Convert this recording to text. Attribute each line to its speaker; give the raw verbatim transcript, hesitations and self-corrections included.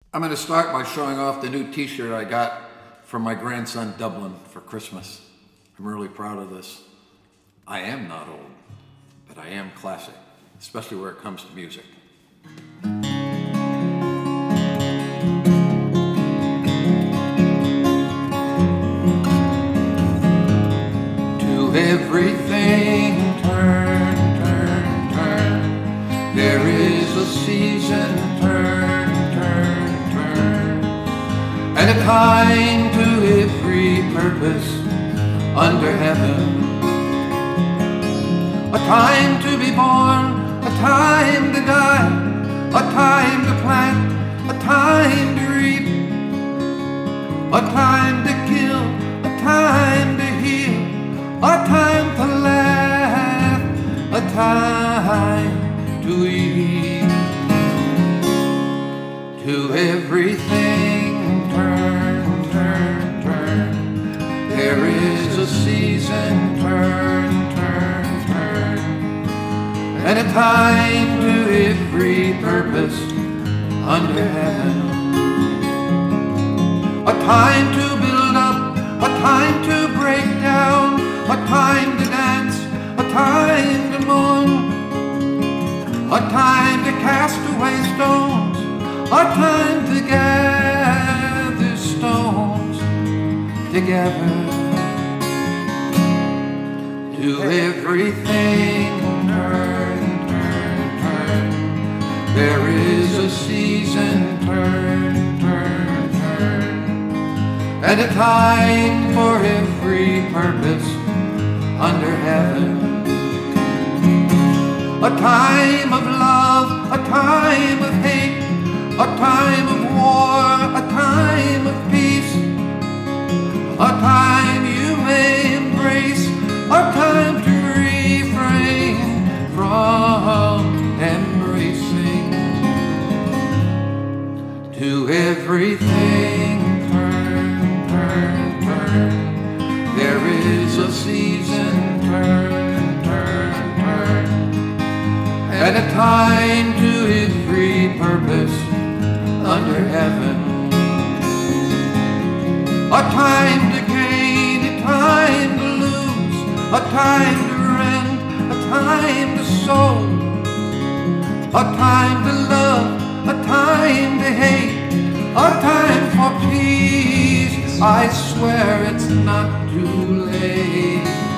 Speaker 1: I'm going to start by showing off the new t-shirt I got from my grandson Dublin for Christmas. I'm really proud of this. I am not old, but I am classic, especially where it comes to music. To everything turn, turn, turn. There is a season, turn, turn, turn. And a time to every purpose under heaven. A time to be born, a time to die, a time to plant, a time to reap, a time to kill, a time to heal, a time to laugh, a time to eat. To everything turn, turn, turn. There is a season, turn, turn, turn. And a time to every purpose under heaven. A time to build up, a time to break down, a time to dance, a time to mourn, a time to cast away stones, a time to gather stones together. To everything turn, turn, turn. There is a season, turn, turn, turn. And a time for every purpose under heaven. A time of love, a time of hate, a time of war, a time of peace, a time you may embrace, a time to refrain from embracing. To everything turn, turn, turn. There is a season, turn, turn, turn. And a time to every purpose under heaven. A time to gain, a time to lose, a time to rend, a time to sow, a time to love, a time to hate, a time for peace. I swear it's not too late.